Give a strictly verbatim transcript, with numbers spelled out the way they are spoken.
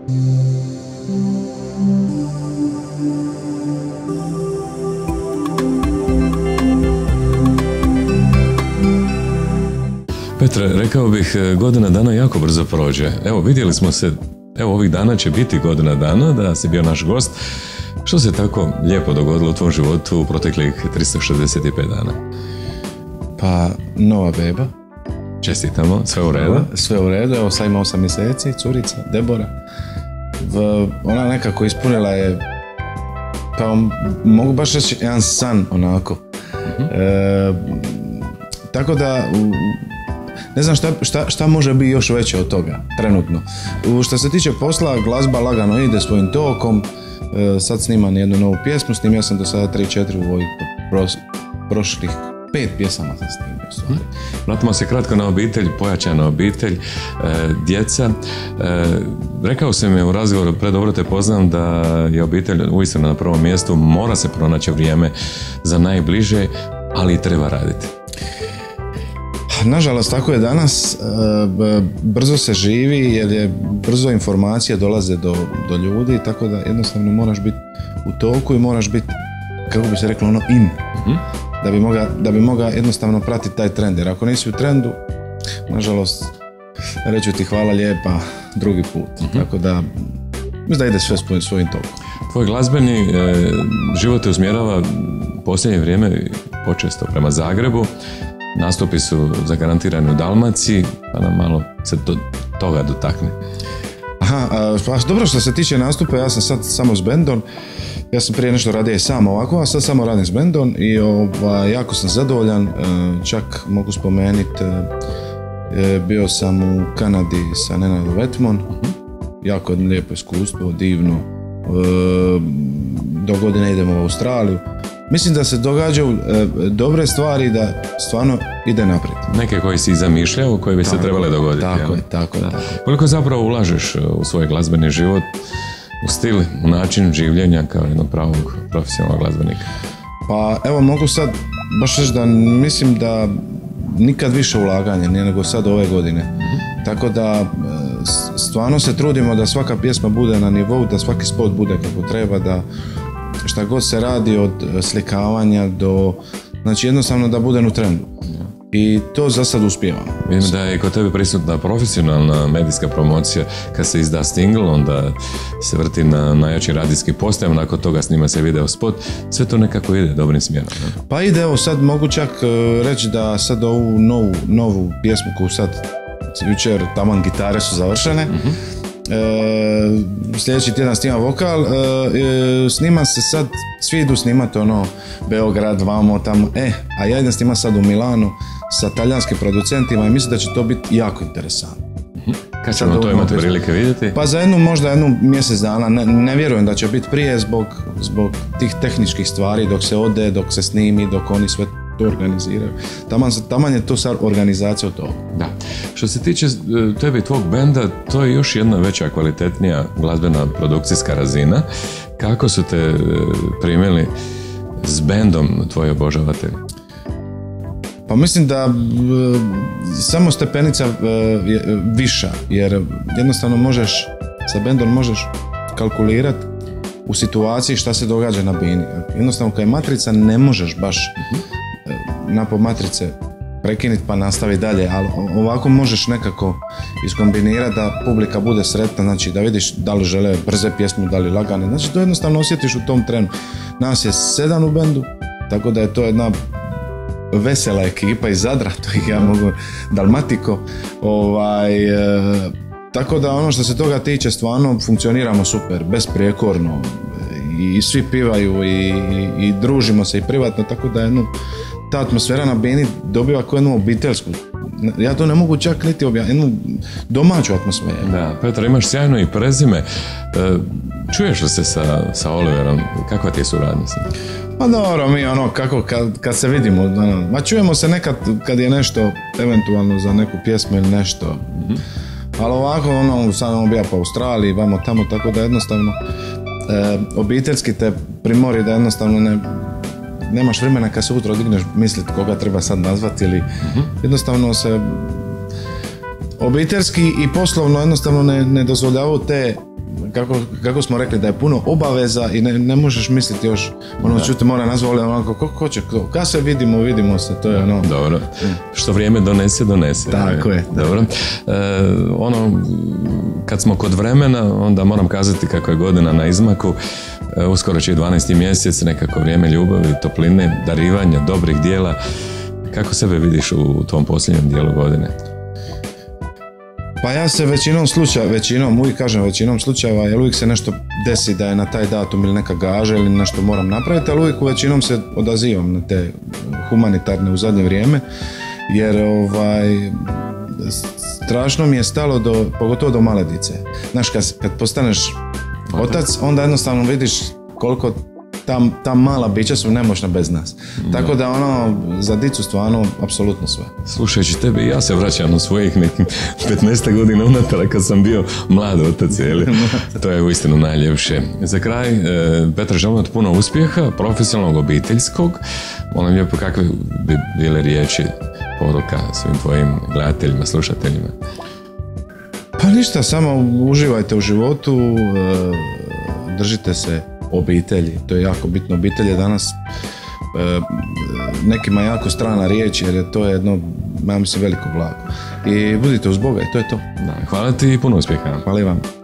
Petre, rekao bih, godina dana jako brzo prođe. Evo, vidjeli smo se, evo ovih dana će biti godina dana da si bio naš gost. Što se tako lijepo dogodilo u tvom životu u proteklih tristo šezdeset pet dana? Pa, nova beba. Čestitamo, sve u redu? Sve u redu, evo sad ima osam mjeseci, curica, Debora. V, ona nekako ispunila je, pa mogu baš reći, jedan san onako. Uh-huh. E, tako da, ne znam šta, šta, šta može biti još veće od toga, trenutno. U, što se tiče posla, glazba lagano ide svojim tokom. E, sad snimam jednu novu pjesmu, snimio sam do sada tri četiri u ovih pros, prošlih pet pjesama sam snimio. Stvari. Vratimo se kratko na obitelj, pojačana obitelj, e, djeca. E, rekao sam je u razgovoru, predobro te poznam, da je obitelj uistinu na prvom mjestu, mora se pronaći vrijeme za najbliže, ali i treba raditi. Nažalost, tako je danas, brzo se živi jer je brzo informacije dolaze do, do ljudi, tako da jednostavno moraš biti u toku i moraš biti, kako bi se reklo, ono in, mm-hmm. da bi moga, da bi moga jednostavno pratiti taj trend, jer ako nisi u trendu, nažalost, reću ti hvala lijepa drugi put, mm-hmm. tako da mislim da ide sve s svojim tokom. Tvoj glazbeni e, život te usmjerava posljednje vrijeme počesto prema Zagrebu. Nastupi su zagarantirani u Dalmaciji, pa nam malo se do toga dotakne. Aha, pa dobro, što se tiče nastupa, ja sam sad samo s bendom. Ja sam prije nešto radio sam ovako, a sad samo radim s bendom i ova, jako sam zadovoljan. Čak mogu spomenuti, bio sam u Kanadi sa Nenadom Vetmon. Uh-huh. Jako lijepo iskustvo, divno. Do godine idemo u Australiju. Mislim da se događaju e, dobre stvari, da stvarno ide naprijed. Neke koje si zamišljao, koje bi tako, se trebale dogoditi. Tako je, tako je. Koliko zapravo ulažeš u svoj glazbeni život, u stil, u način življenja kao jednog pravog profesionalnog glazbenika? Pa evo, mogu sad baš reći da mislim da nikad više ulaganja nije nego sad ove godine. Mm-hmm. Tako da stvarno se trudimo da svaka pjesma bude na nivou, da svaki spot bude kako treba, da šta god se radi od slikavanja do, znači jednostavno da bude u trendu. I to za sad uspijevamo. Vidim da je kod tebe prisutna profesionalna medijska promocija. Kad se izda single, onda se vrti na najjačim radijskim postajama, nakon toga snima se video spot. Sve to nekako ide dobrim smjerom. Ne? Pa ide, evo sad mogu čak reći da sad ovu novu, novu pjesmu koju sad jučer taman gitare su završene. Mm-hmm. E, sljedeći tjedan snimam vokal, e, snima se sad, svi idu snimati ono Beograd, vamo, tamo, e, a ja idem snimati sad u Milanu sa talijanskim producentima i mislim da će to biti jako interesantno. Mm-hmm. Kad ćemo to imati prilike vidjeti? Pa za jednu, možda jednu mjesec dana, ne, ne vjerujem da će biti prije zbog, zbog tih tehničkih stvari, dok se ode, dok se snimi, dok oni sve to organiziraju. Taman, taman je to sad organizacija od toga. Da. Što se tiče tebe i tvog benda, to je još jedna veća, kvalitetnija glazbena produkcijska razina. Kako su te primili s bendom tvoji obožavatelji? Pa mislim da e, samo stepenica e, viša, jer jednostavno možeš, sa bendom možeš kalkulirati u situaciji šta se događa na bini. Jednostavno kad je matrica ne možeš baš mm-hmm. napod matrice prekinuti pa nastaviti dalje, ali ovako možeš nekako iskombinirati da publika bude sretna, znači da vidiš da li žele brze pjesme, da li lagane, znači to jednostavno osjetiš u tom trenu. Nas je sedam u bendu, tako da je to jedna vesela ekipa iz Zadra, to ih ja mogu, Dalmatiko, ovaj, e, tako da ono što se toga tiče stvarno funkcioniramo super, besprijekorno i, i svi pivaju i, i, i družimo se i privatno, tako da je no, ta atmosfera na bini dobiva kao jednu obiteljsku. Ja to ne mogu čak niti objaviti, jednu domaću atmosferu. Da, Petar, imaš sjajno i prezime. E, čuješ li se sa, sa Oliverom? Kakva ti je suradnja s njim? Pa dobro, mi ono, kako, kad, kad se vidimo, ono, ma čujemo se nekad kad je nešto, eventualno za neku pjesmu ili nešto. Mm-hmm. Ali ovako, ono, sad on bija po Australiji, vamo tamo, tako da jednostavno e, obiteljski te primori da jednostavno ne, nemaš vremena kad se utro digneš misliti koga treba sad nazvati ili mm-hmm. jednostavno se obiteljski i poslovno jednostavno ne, ne dozvoljavaju te kako, kako smo rekli da je puno obaveza i ne, ne možeš misliti još, ono, čuti mora nazvali, onako, ko, ko će, ko, kad se vidimo, vidimo se, to je ono. Dobro, što vrijeme donese, donese. Tako je. Dobro. E, ono, kad smo kod vremena, onda moram kazati kako je godina na izmaku, e, uskoro će i dvanaesti mjesec, nekako vrijeme ljubavi, topline, darivanja, dobrih dijela. Kako sebe vidiš u tom posljednjem dijelu godine? Pa ja se većinom slučaja, većinom, uvijek kažem većinom slučajeva, jer uvijek se nešto desi da je na taj datum ili neka gaža ili nešto moram napraviti, ali uvijek u većinom se odazivam na te humanitarne u zadnje vrijeme, jer ovaj, strašno mi je stalo do, pogotovo do maledice. Znaš, kad, kad postaneš otac, onda jednostavno vidiš koliko ta, ta mala bića su nemoćna bez nas. Da. Tako da ono, za dicu stvarno, apsolutno sve. Slušajući tebe, ja se vraćam na svojih nekim petnaest godina unatrag kad sam bio mlad otac, jeli? To je uistinu najljepše. Za kraj, Petar, želim ti puno uspjeha, profesionalnog, obiteljskog. Molim lijepo, kakve bi bile riječi, poruka svim tvojim gledateljima, slušateljima? Pa ništa, samo uživajte u životu, držite se obitelji, to je jako bitno. Obitelj je danas e, nekima jako strana riječ, jer je to jedno, ja mislim, veliko blago. I budite uz Boga i to je to. Da, hvala ti i puno uspjeha. Hvala i vam.